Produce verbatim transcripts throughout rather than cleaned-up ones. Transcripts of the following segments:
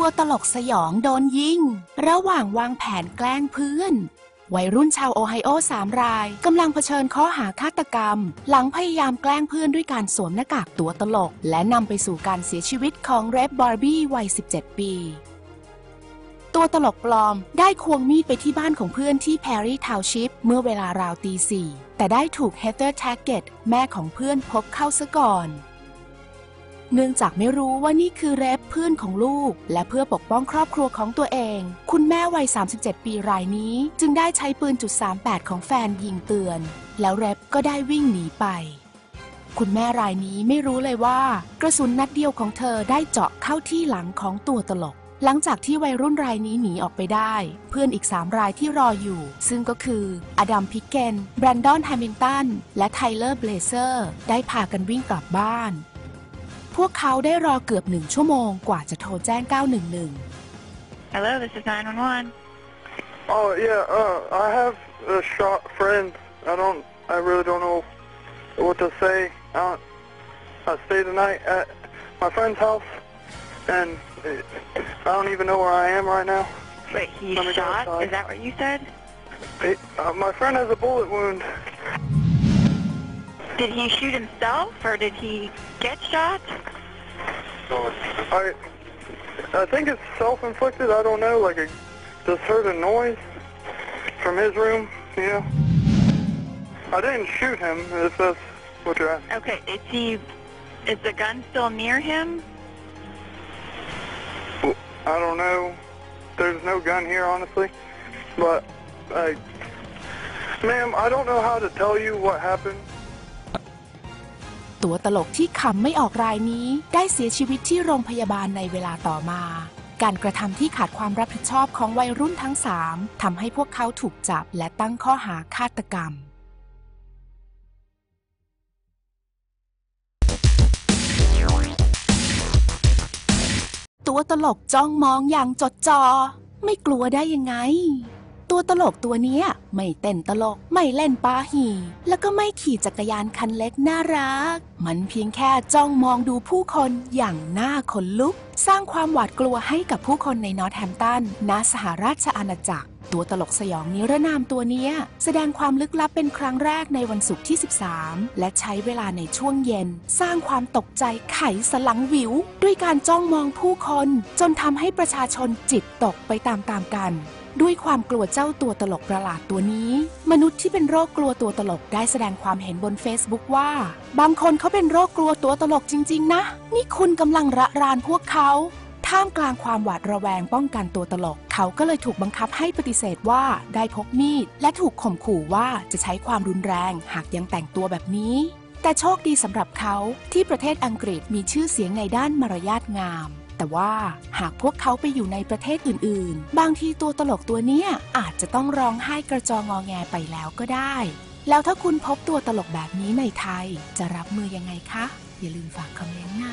ตลกสยองโดนยิงระหว่างวางแผนแกล้งเพื่อนวัยรุ่นชาวโอไฮโอสามรายกำลังเผชิญข้อหาฆาตกรรมหลังพยายามแกล้งเพื่อนด้วยการสวมหน้ากากตัวตลกและนำไปสู่การเสียชีวิตของเรฟบาร์บี้วัยสิบเจ็ดปีตัวตลกปลอมได้ควงมีดไปที่บ้านของเพื่อนที่แพรรี่ทาวน์ชิพเมื่อเวลาราวตีสี่แต่ได้ถูกเฮเธอร์แท็กเก็ตแม่ของเพื่อนพบเข้าซะก่อนเนื่องจากไม่รู้ว่านี่คือเรฟเพื่อนของลูกและเพื่อปกป้องครอบครัวของตัวเองคุณแม่วัยสามสิบเจ็ดปีรายนี้จึงได้ใช้ปืนจุดสามแปดของแฟนยิงเตือนแล้วเรฟก็ได้วิ่งหนีไปคุณแม่รายนี้ไม่รู้เลยว่ากระสุนนัดเดียวของเธอได้เจาะเข้าที่หลังของตัวตลกหลังจากที่วัยรุ่นรายนี้หนีออกไปได้เพื่อนอีกสามรายที่รออยู่ซึ่งก็คืออดัมพิกเกนแบรนดอนแฮมิลตันและไทเลอร์เบลเซอร์ได้พากันวิ่งกลับบ้านพวกเขาได้รอเกือบหนึ่งชั่วโมงกว่าจะโทรแจ้งเก้าหนึ่งหนึ่ง Hello, this is nine one one. Oh yeah, uh, I have a shot friend. I don't, I really don't know what to say. I, I stay the night at my friend's house, and I don't even know where I am right now. Wait, he's shot? Is that what you said? It, uh, my friend has a bullet wound. Did he shoot himself, or did he get shot? I, I think it's self-inflicted. I don't know. Like, I just heard a noise from his room. You know. I didn't shoot him. If that's what you're asking. Okay. Is he? Is the gun still near him? I don't know. There's no gun here, honestly. But, I, ma'am, I don't know how to tell you what happened. ตัวตลกที่ขำไม่ออกรายนี้ได้เสียชีวิตที่โรงพยาบาลในเวลาต่อมาการกระทำที่ขาดความรับผิดชอบของวัยรุ่นทั้งสามทำให้พวกเขาถูกจับและตั้งข้อหาฆาตกรรมตัวตลกจ้องมองอย่างจดจ่อไม่กลัวได้ยังไงตัวตลกตัวนี้ไม่เต้นตลกไม่เล่นปาหีแล้วก็ไม่ขี่จักรยานคันเล็กน่ารักมันเพียงแค่จ้องมองดูผู้คนอย่างน่าขนลุกสร้างความหวาดกลัวให้กับผู้คนในนอร์ทแฮมป์ตันณสหราชอาณาจักรตัวตลกสยองนิรนามตัวนี้แสดงความลึกลับเป็นครั้งแรกในวันศุกร์ที่สิบสามและใช้เวลาในช่วงเย็นสร้างความตกใจไขสลังหวิวด้วยการจ้องมองผู้คนจนทำให้ประชาชนจิตตกไปตามๆกันด้วยความกลัวเจ้าตัวตลกประหลาดตัวนี้มนุษย์ที่เป็นโรคกลัวตัวตลกได้แสดงความเห็นบน Facebook ว่าบางคนเขาเป็นโรคกลัวตัวตลกจริงๆนะนี่คุณกำลังระรานพวกเขาท่ามกลางความหวาดระแวงป้องกันตัวตลกเขาก็เลยถูกบังคับให้ปฏิเสธว่าได้พกมีดและถูกข่มขู่ว่าจะใช้ความรุนแรงหากยังแต่งตัวแบบนี้แต่โชคดีสำหรับเขาที่ประเทศอังกฤษมีชื่อเสียงในด้านมารยาทงามแต่ว่าหากพวกเขาไปอยู่ในประเทศอื่นๆบางทีตัวตลกตัวเนี้ยอาจจะต้องร้องไห้กระจองงอแงไปแล้วก็ได้แล้วถ้าคุณพบตัวตลกแบบนี้ในไทยจะรับมือยังไงคะอย่าลืมฝากคอมเมนต์นะ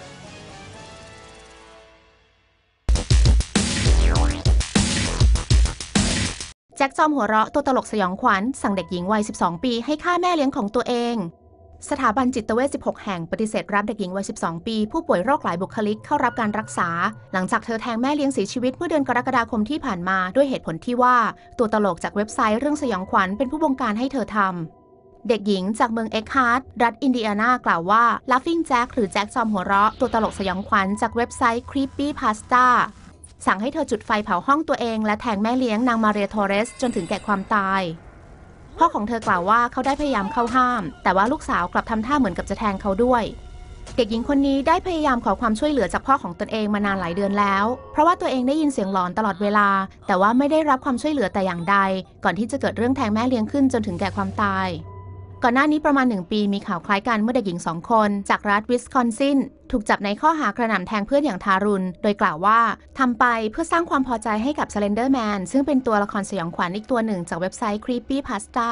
แจ็คจอมหัวเราะตัวตลกสยองขวัญสั่งเด็กหญิงวัยสิบสองปีให้ฆ่าแม่เลี้ยงของตัวเองสถาบันจิตเวชสิบหกแห่งปฏิเสธรับเด็กหญิงวัยสิบสองปีผู้ป่วยโรคหลายบุคลิกเข้ารับการรักษาหลังจากเธอแทงแม่เลี้ยงเสียชีวิตเมื่อเดือนกรกฎาคมที่ผ่านมาด้วยเหตุผลที่ว่าตัวตลกจากเว็บไซต์เรื่องสยองขวัญเป็นผู้บงการให้เธอทำเด็กหญิงจากเมืองเอ็กฮาร์ดรัฐอินเดียนากล่าวว่า Laughing Jack หรือแจ็คจอมหัวเราะตัวตลกสยองขวัญจากเว็บไซต์ Creepypasta สั่งให้เธอจุดไฟเผาห้องตัวเองและแทงแม่เลี้ยงนางมาเรีย ทอเรสจนถึงแก่ความตายพ่อของเธอกล่าวว่าเขาได้พยายามเข้าห้ามแต่ว่าลูกสาวกลับทำท่าเหมือนกับจะแทงเขาด้วยเด็กหญิงคนนี้ได้พยายามขอความช่วยเหลือจากพ่อของตนเองมานานหลายเดือนแล้วเพราะว่าตัวเองได้ยินเสียงหลอนตลอดเวลาแต่ว่าไม่ได้รับความช่วยเหลือแต่อย่างใดก่อนที่จะเกิดเรื่องแทงแม่เลี้ยงขึ้นจนถึงแก่ความตายก่อนหน้านี้ประมาณหนึ่งปีมีข่าวคล้ายกันเมื่อเด็กหญิงสองคนจากรัฐวิสคอนซินถูกจับในข้อหากระหน่ำแทงเพื่อนอย่างทารุณโดยกล่าวว่าทำไปเพื่อสร้างความพอใจให้กับ Slender Man ซึ่งเป็นตัวละครสยองขวัญอีกตัวหนึ่งจากเว็บไซต์ Creepypasta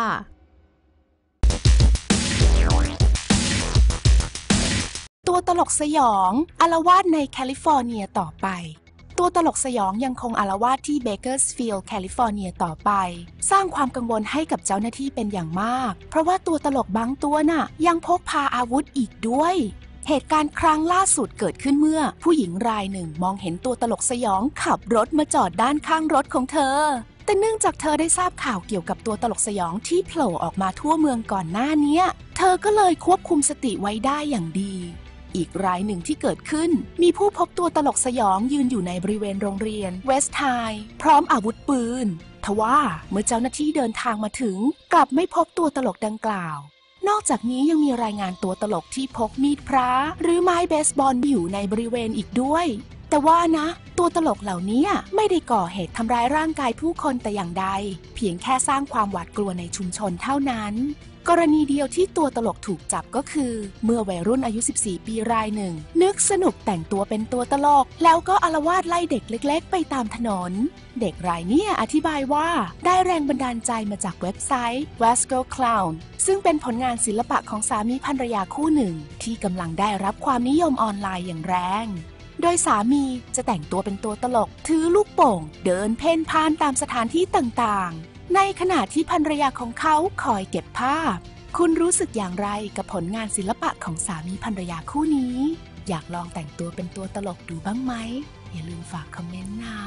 ตัวตลกสยองอาละวาดในแคลิฟอร์เนียต่อไปตัวตลกสยองยังคงอาละวาดที่เบเกอร์สฟิลด์แคลิฟอร์เนียต่อไปสร้างความกังวลให้กับเจ้าหน้าที่เป็นอย่างมากเพราะว่าตัวตลกบางตัวน่ะยังพกพาอาวุธอีกด้วยเหตุการณ์ครั้งล่าสุดเกิดขึ้นเมื่อผู้หญิงรายหนึ่งมองเห็นตัวตลกสยองขับรถมาจอดด้านข้างรถของเธอแต่เนื่องจากเธอได้ทราบข่าวเกี่ยวกับตัวตลกสยองที่โผล่ออกมาทั่วเมืองก่อนหน้านี้เธอก็เลยควบคุมสติไว้ได้อย่างดีอีกรายหนึ่งที่เกิดขึ้นมีผู้พบตัวตลกสยองยืนอยู่ในบริเวณโรงเรียนเวสต์ไฮพร้อมอาวุธปืนทว่าเมื่อเจ้าหน้าที่เดินทางมาถึงกลับไม่พบตัวตลกดังกล่าวนอกจากนี้ยังมีรายงานตัวตลกที่พกมีดพระหรือไม้เบสบอลอยู่ในบริเวณอีกด้วยแต่ว่านะตัวตลกเหล่านี้ไม่ได้ก่อเหตุทำร้ายร่างกายผู้คนแต่อย่างใดเพียงแค่สร้างความหวาดกลัวในชุมชนเท่านั้นกรณีเดียวที่ตัวตลกถูกจับก็คือเมื่อวัยรุ่นอายุสิบสี่ปีรายหนึ่งนึกสนุกแต่งตัวเป็นตัวตลกแล้วก็อาละวาดไล่เด็กเล็กๆไปตามถนนเด็กรายนี้อธิบายว่าได้แรงบันดาลใจมาจากเว็บไซต์ Wasco Clown ซึ่งเป็นผลงานศิลปะของสามีภรรยาคู่หนึ่งที่กำลังได้รับความนิยมออนไลน์อย่างแรงโดยสามีจะแต่งตัวเป็นตัวตลกถือลูกโป่งเดินเพ่นพ่านตามสถานที่ต่างๆในขณะที่ภรรยาของเขาคอยเก็บภาพคุณรู้สึกอย่างไรกับผลงานศิลปะของสามีภรรยาคู่นี้อยากลองแต่งตัวเป็นตัวตลกดูบ้างไหมอย่าลืมฝากคอมเมนต์นะ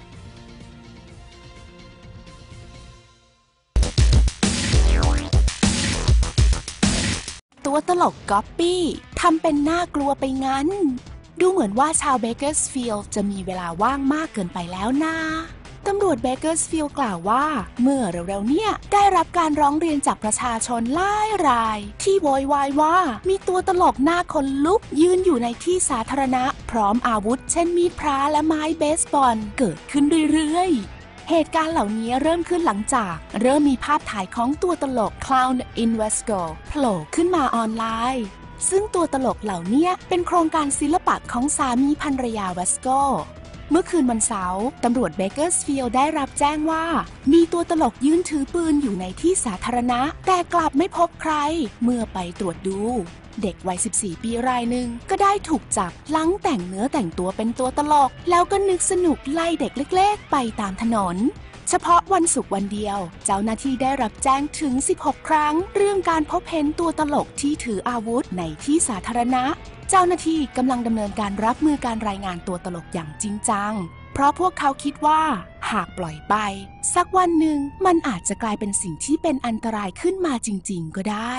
ตัวตลกก๊อปปี้ทำเป็นน่ากลัวไปงั้นดูเหมือนว่าชาวเบเกอร์สฟิลด์จะมีเวลาว่างมากเกินไปแล้วนะตำรวจเบเกอร์สฟิลด์กล่าวว่าเมื่อเร็วๆเนี่ยได้รับการร้องเรียนจากประชาชนหลายรายที่โวยวายว่ามีตัวตลกหน้าขนลุกยืนอยู่ในที่สาธารณะพร้อมอาวุธเช่นมีดพระและไม้เบสบอลเกิดขึ้นเรื่อยๆเหตุการณ์เหล่านี้เริ่มขึ้นหลังจากเริ่มมีภาพถ่ายของตัวตลก Clown in Wasco โผล่ขึ้นมาออนไลน์ซึ่งตัวตลกเหล่านี้เป็นโครงการศิลปะของสามีภรรยาเวสโกเมื่อคืนวันเสาร์ตำรวจเบเกอร์สฟิลด์ได้รับแจ้งว่ามีตัวตลกยืนถือปืนอยู่ในที่สาธารณะแต่กลับไม่พบใครเมื่อไปตรวจดูเด็กวัยสิบสี่ปีรายหนึ่งก็ได้ถูกจับหลังแต่งเนื้อแต่งตัวเป็นตัวตลกแล้วก็นึกสนุกไล่เด็กเล็กๆไปตามถนนเฉพาะวันศุกร์วันเดียวเจ้าหน้าที่ได้รับแจ้งถึงสิบหกครั้งเรื่องการพบเห็นตัวตลกที่ถืออาวุธในที่สาธารณะเจ้าหน้าที่กำลังดำเนินการรับมือการรายงานตัวตลกอย่างจริงจังเพราะพวกเขาคิดว่าหากปล่อยไปสักวันหนึ่งมันอาจจะกลายเป็นสิ่งที่เป็นอันตรายขึ้นมาจริงๆก็ได้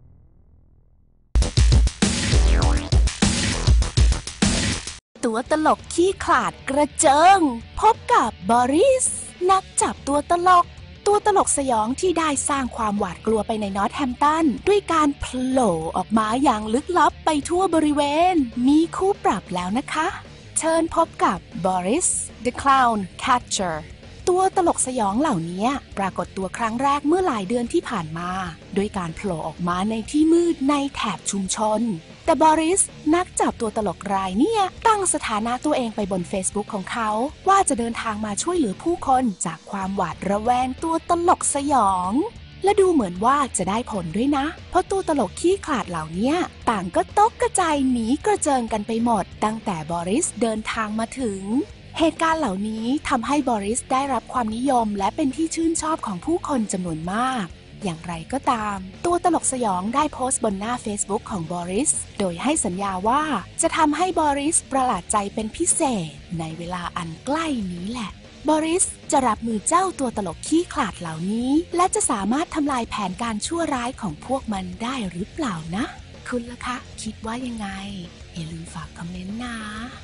ตัวตลกขี้ขลาดกระเจิงพบกับบอริสนักจับตัวตลกตัวตลกสยองที่ได้สร้างความหวาดกลัวไปในนอร์ทแฮมป์ตันด้วยการโผล่ออกมาอย่างลึกลับไปทั่วบริเวณมีคู่ปรับแล้วนะคะเชิญพบกับบอริส the Clown Catcher ตัวตลกสยองเหล่านี้ปรากฏตัวครั้งแรกเมื่อหลายเดือนที่ผ่านมาด้วยการโผล่ออกมาในที่มืดในแถบชุมชนแต่บอริสนักจับตัวตลกรายเนี่ยตั้งสถานะตัวเองไปบน Facebook ของเขาว่าจะเดินทางมาช่วยเหลือผู้คนจากความหวาดระแวงตัวตลกสยองและดูเหมือนว่าจะได้ผลด้วยนะเพราะตัวตลกขี้ขลาดเหล่านี้ต่างก็ตกกระจายหนีกระเจิงกันไปหมดตั้งแต่บอริสเดินทางมาถึงเหตุการณ์เหล่านี้ทำให้บอริสได้รับความนิยมและเป็นที่ชื่นชอบของผู้คนจำนวนมากอย่างไรก็ตามตัวตลกสยองได้โพสต์บนหน้า Facebook ของบอริสโดยให้สัญญาว่าจะทำให้บอริสประหลาดใจเป็นพิเศษในเวลาอันใกล้นี้แหละบอริสจะรับมือเจ้าตัวตลกขี้ขลาดเหล่านี้และจะสามารถทำลายแผนการชั่วร้ายของพวกมันได้หรือเปล่านะคุณล่ะคะคิดว่ายังไงอย่าลืมฝากคอมเมนต์นะ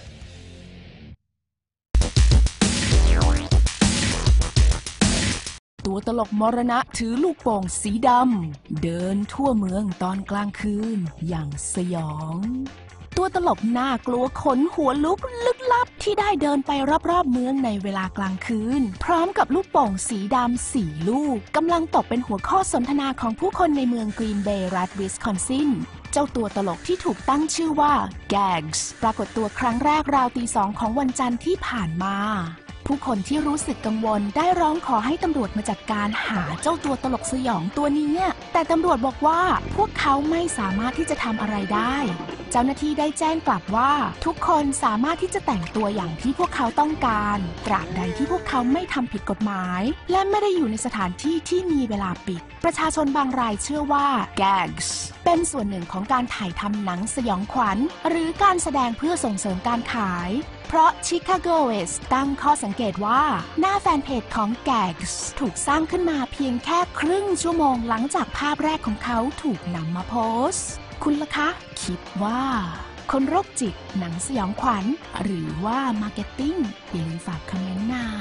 ตัวตลกมรณะถือลูกโป่งสีดำเดินทั่วเมืองตอนกลางคืนอย่างสยองตัวตลกน่ากลัวขนหัวลุกลึกลับที่ได้เดินไปรอบๆเมืองในเวลากลางคืนพร้อมกับลูกโป่งสีดำสี่ลูกกำลังตกเป็นหัวข้อสนทนาของผู้คนในเมืองกรีนเบย์รัฐวิสคอนซินเจ้าตัวตลกที่ถูกตั้งชื่อว่า Gags ปรากฏตัวครั้งแรกราวตีสองของวันจันทร์ที่ผ่านมาผู้คนที่รู้สึกกังวลได้ร้องขอให้ตำรวจมาจัดการหาเจ้าตัวตลกสยองตัวนี้แต่ตำรวจบอกว่าพวกเขาไม่สามารถที่จะทำอะไรได้เจ้าหน้าที่ได้แจ้งกลับว่าทุกคนสามารถที่จะแต่งตัวอย่างที่พวกเขาต้องการตราบใดที่พวกเขาไม่ทำผิดกฎหมายและไม่ได้อยู่ในสถานที่ที่มีเวลาปิดประชาชนบางรายเชื่อว่า gags เป็นส่วนหนึ่งของการถ่ายทำหนังสยองขวัญหรือการแสดงเพื่อส่งเสริมการขายเพราะ Chicago West ตั้งข้อสังเกตว่าหน้าแฟนเพจของ gags ถูกสร้างขึ้นมาเพียงแค่ครึ่งชั่วโมงหลังจากภาพแรกของเขาถูกนำมาโพสต์คุณล่ะคะคิดว่าคนโรคจิตหนังสยองขวัญหรือว่ามาร์เก็ตติ้งอย่าลืมฝากคอมเมนต์นะ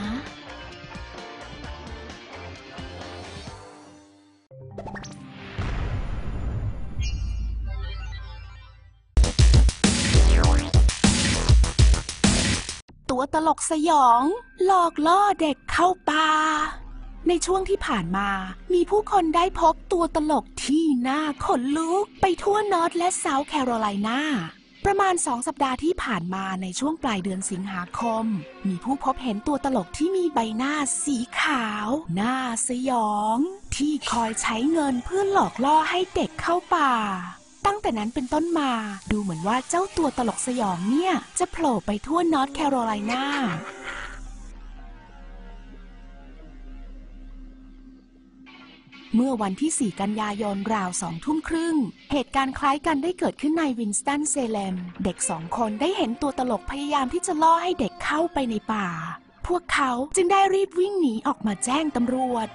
ตัวตลกสยองหลอกล่อเด็กเข้าป่าในช่วงที่ผ่านมามีผู้คนได้พบตัวตลกที่น่าขนลุกไปทั่วนอร์ทและเซาท์แคโรไลนาประมาณสองสัปดาห์ที่ผ่านมาในช่วงปลายเดือนสิงหาคมมีผู้พบเห็นตัวตลกที่มีใบหน้าสีขาวน่าสยองที่คอยใช้เงินเพื่อหลอกล่อให้เด็กเข้าป่าตั้งแต่นั้นเป็นต้นมาดูเหมือนว่าเจ้าตัวตลกสยองเนี่ยจะโผล่ไปทั่วนอร์ทแคโรไลนาเมื่อวันที่สี่กันยายนราวสองทุ่มครึ่งเหตุการณ์คล้ายกันได้เกิดขึ้นในวินสตันเซเลมเด็กสองคนได้เห็นตัวตลกพยายามที่จะล่อให้เด็กเข้าไปในป่าพวกเขาจึงได้รีบวิ่งหนีออกมาแจ้งตำรวจ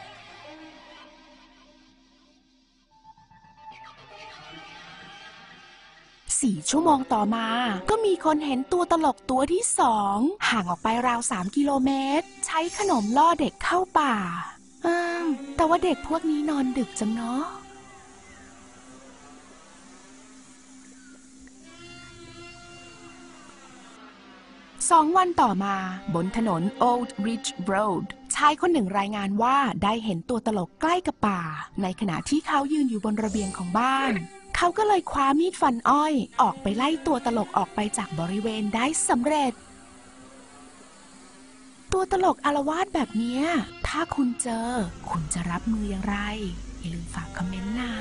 สี่ชั่วโมงต่อมาก็มีคนเห็นตัวตลกตัวที่สองห่างออกไปราวสามกิโลเมตรใช้ขนมล่อเด็กเข้าป่าแต่ว่าเด็กพวกนี้นอนดึกจังเนาะสองวันต่อมาบนถนน Old Ridge Road ชายคนหนึ่งรายงานว่าได้เห็นตัวตลกใกล้กับป่าในขณะที่เขายืนอยู่บนระเบียงของบ้านเขาก็เลยคว้ามีดฟันอ้อยออกไปไล่ตัวตลกออกไปจากบริเวณได้สำเร็จตัวตลกอาละวาดแบบนี้ถ้าคุณเจอคุณจะรับมืออย่างไรอย่าลืมฝากคอมเมนต์นะ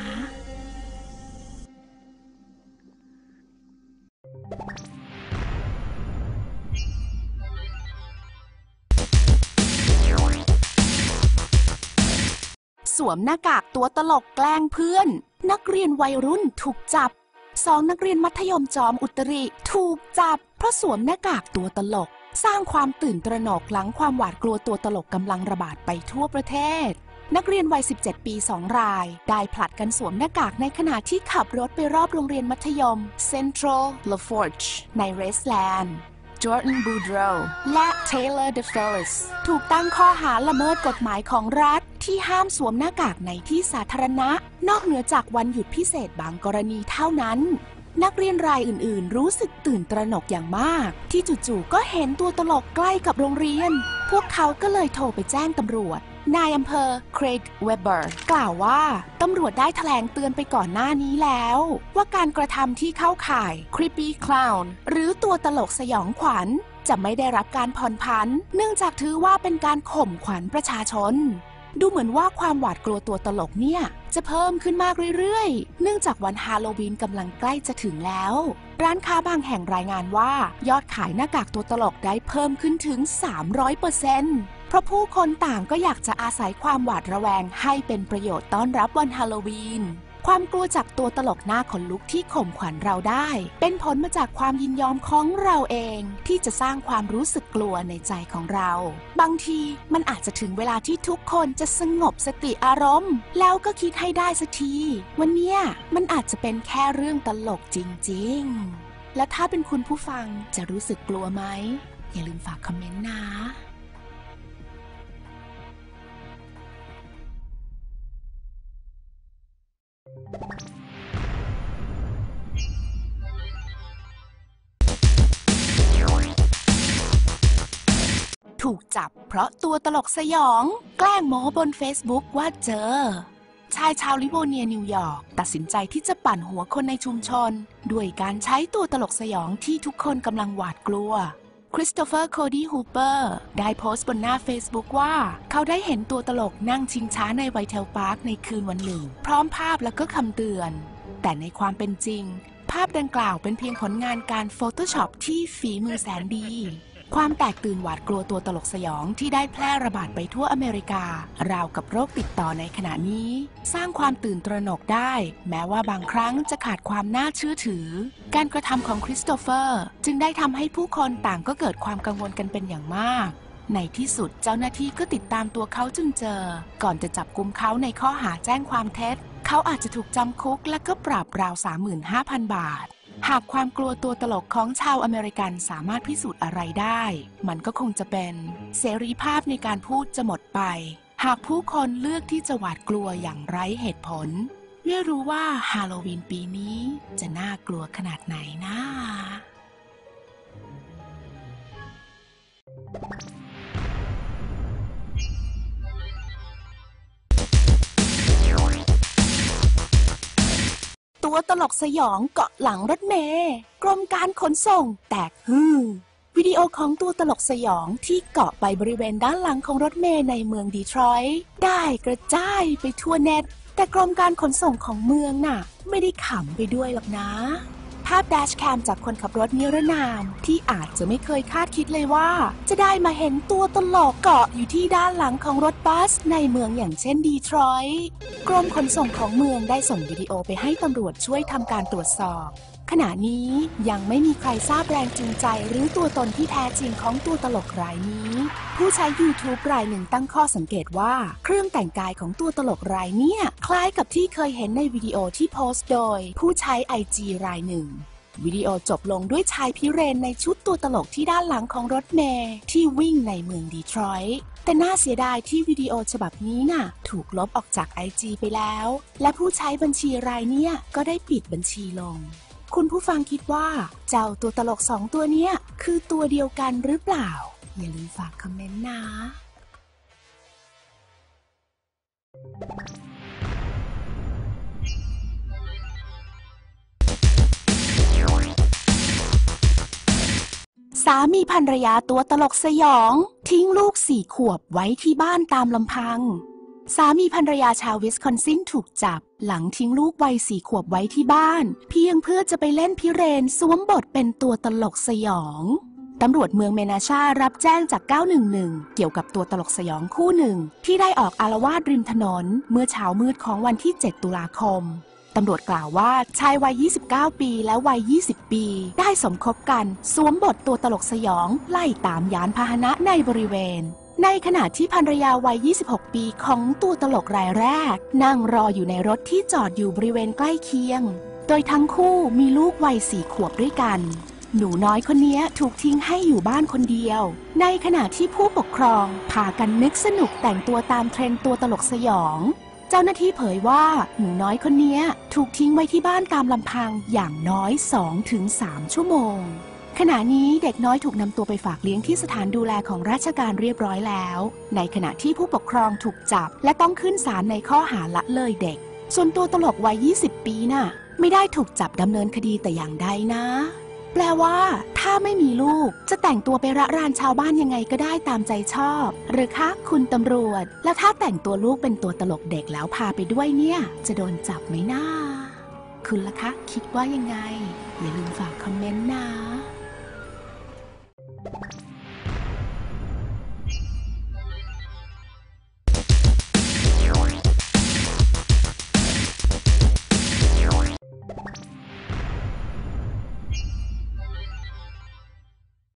สวมหน้ากากตัวตลกแกล้งเพื่อนนักเรียนวัยรุ่นถูกจับสองนักเรียนมัธยมจอมอุตริถูกจับเพราะสวมหน้ากากตัวตลกสร้างความตื่นตระหนกหลังความหวาดกลัวตัวตลกกำลังระบาดไปทั่วประเทศนักเรียนวัยสิบเจ็ดปีสองรายได้ผลัดกันสวมหน้ากากในขณะที่ขับรถไปรอบโรงเรียนมัธยม Central LaForge ในเรสแลนด์จอร์แดน บูดโรและ Taylor DeFellis ถูกตั้งข้อหาละเมิดกฎหมายของรัฐที่ห้ามสวมหน้ากากในที่สาธารณะนอกเหนือจากวันหยุดพิเศษบางกรณีเท่านั้นนักเรียนรายอื่นๆรู้สึกตื่นตระหนกอย่างมากที่จู่ๆก็เห็นตัวตลกใกล้กับโรงเรียนพวกเขาก็เลยโทรไปแจ้งตำรวจนายอำเภอเครกเวเบอร์กล่าวว่าตำรวจได้แถลงเตือนไปก่อนหน้านี้แล้วว่าการกระทำที่เข้าข่าย Creepy Clown หรือตัวตลกสยองขวัญจะไม่ได้รับการผ่อนผันเนื่องจากถือว่าเป็นการข่มขวัญประชาชนดูเหมือนว่าความหวาดกลัวตัวตลกเนี่ยจะเพิ่มขึ้นมากเรื่อยๆเนื่องจากวันฮาโลวีนกำลังใกล้จะถึงแล้วร้านค้าบางแห่งรายงานว่ายอดขายหน้ากากตัวตลกได้เพิ่มขึ้นถึง สามร้อยเปอร์เซ็นต์ เพราะผู้คนต่างก็อยากจะอาศัยความหวาดระแวงให้เป็นประโยชน์ต้อนรับวันฮาโลวีนความกลัวจากตัวตลกหน้าขนลุกที่ข่มขวัญเราได้เป็นผลมาจากความยินยอมของเราเองที่จะสร้างความรู้สึกกลัวในใจของเราบางทีมันอาจจะถึงเวลาที่ทุกคนจะสงบสติอารมณ์แล้วก็คิดให้ได้สักทีวันเนี้ยมันอาจจะเป็นแค่เรื่องตลกจริงๆและถ้าเป็นคุณผู้ฟังจะรู้สึกกลัวไหมอย่าลืมฝากคอมเมนต์นะถูกจับเพราะตัวตลกสยองแกล้งโม้บน Facebook ว่าเจอชายชาวลิโวเนียนิวยอร์กตัดสินใจที่จะปั่นหัวคนในชุมชนด้วยการใช้ตัวตลกสยองที่ทุกคนกำลังหวาดกลัวคริสโตเฟอร์โคดี้ฮูเปอร์ได้โพสต์บนหน้า Facebook ว่าเขาได้เห็นตัวตลกนั่งชิงช้าในไวท์เทลพาร์คในคืนวันหนึ่งพร้อมภาพและก็คำเตือนแต่ในความเป็นจริงภาพดังกล่าวเป็นเพียงผลงานการ Photoshop ที่ฝีมือแสนดีความแตกตื่นหวาดกลัวตัวตลกสยองที่ได้แพร่ระบาดไปทั่วอเมริการาวกับโรคติดต่อในขณะนี้สร้างความตื่นตระหนกได้แม้ว่าบางครั้งจะขาดความน่าเชื่อถือการกระทำของคริสโตเฟอร์จึงได้ทำให้ผู้คนต่างก็เกิดความกังวลกันเป็นอย่างมากในที่สุดเจ้าหน้าที่ก็ติดตามตัวเขาจนเจอก่อนจะจับกุมเขาในข้อหาแจ้งความเท็จเขาอาจจะถูกจำคุกและก็ปรับราว สามหมื่นห้าพัน บาทหากความกลัวตัวตลกของชาวอเมริกันสามารถพิสูจน์อะไรได้มันก็คงจะเป็นเสรีภาพในการพูดจะหมดไปหากผู้คนเลือกที่จะหวาดกลัวอย่างไร้เหตุผลไม่รู้ว่าฮาโลวีนปีนี้จะน่ากลัวขนาดไหนนะตัวตลกสยองเกาะหลังรถเมล์กรมการขนส่งแตกฮือวิดีโอของตัวตลกสยองที่เกาะไปบริเวณด้านหลังของรถเมล์ในเมืองดีทรอยต์ได้กระจายไปทั่วเน็ตแต่กรมการขนส่งของเมืองน่ะไม่ได้ขำไปด้วยหรอกนะภาพแดชแคมจากคนขับรถนิรนามที่อาจจะไม่เคยคาดคิดเลยว่าจะได้มาเห็นตัวตลกเกาะอยู่ที่ด้านหลังของรถบัสในเมืองอย่างเช่นดีทรอยต์กรมขนส่งของเมืองได้ส่งวิดีโอไปให้ตำรวจช่วยทำการตรวจสอบขณะนี้ยังไม่มีใครทราบแรงจูงใจหรือตัวตนที่แท้จริงของตัวตลกรายนี้ผู้ใช้ YouTube รายหนึ่งตั้งข้อสังเกตว่าเครื่องแต่งกายของตัวตลกรายเนี่ยคล้ายกับที่เคยเห็นในวิดีโอที่โพสต์โดยผู้ใช้ ไอ จี รายหนึ่งวิดีโอจบลงด้วยชายพิเรนในชุดตัวตลกที่ด้านหลังของรถเมล์ที่วิ่งในเมืองดีทรอยต์แต่น่าเสียดายที่วิดีโอฉบับนี้น่ะถูกลบออกจาก ไอ จี ไปแล้วและผู้ใช้บัญชีรายเนี้ยก็ได้ปิดบัญชีลงคุณผู้ฟังคิดว่าเจ้าตัวตลกสองตัวเนี้ยคือตัวเดียวกันหรือเปล่าอย่าลืมฝากคอมเมนต์นะสามีภรรยาตัวตลกสยองทิ้งลูกสี่ขวบไว้ที่บ้านตามลำพังสามีภรรยาชาววิสคอนซินถูกจับหลังทิ้งลูกวัยสี่ขวบไว้ที่บ้านเพียงเพื่อจะไปเล่นพิเรนสวมบทเป็นตัวตลกสยองตำรวจเมืองเมนาชารับแจ้งจากเก้าหนึ่งหนึ่งเกี่ยวกับตัวตลกสยองคู่หนึ่งที่ได้ออกอาละวาดริมถนนเมื่อเช้ามืดของวันที่เจ็ดตุลาคมตำรวจกล่าวว่าชายวัยยี่สิบเก้าปีและวัยยี่สิบปีได้สมคบกันสวมบทตัวตลกสยองไล่ตามยานพาหนะในบริเวณในขณะที่ภรรยาวัยยี่สิบหกปีของตัวตลกรายแรกนั่งรออยู่ในรถที่จอดอยู่บริเวณใกล้เคียงโดยทั้งคู่มีลูกวัยสี่ขวบด้วยกันหนูน้อยคนนี้ถูกทิ้งให้อยู่บ้านคนเดียวในขณะที่ผู้ปกครองพากันนึกสนุกแต่งตัวตามเทรนด์ตัวตลกสยองเจ้าหน้าที่เผยว่าหนูน้อยคนนี้ถูกทิ้งไว้ที่บ้านตามลำพังอย่างน้อย สองถึงสาม ชั่วโมงขณะนี้เด็กน้อยถูกนำตัวไปฝากเลี้ยงที่สถานดูแลของราชการเรียบร้อยแล้วในขณะที่ผู้ปกครองถูกจับและต้องขึ้นศาลในข้อหาละเลยเด็กส่วนตัวตลกวัยยี่สิบปีน่ะไม่ได้ถูกจับดำเนินคดีแต่อย่างใดนะแปลว่าถ้าไม่มีลูกจะแต่งตัวไประรานชาวบ้านยังไงก็ได้ตามใจชอบหรือคะคุณตำรวจแล้วถ้าแต่งตัวลูกเป็นตัวตลกเด็กแล้วพาไปด้วยเนี่ยจะโดนจับไหมนะคุณล่ะคะคิดว่ายังไงอย่าลืมฝากคอมเมนต์นะ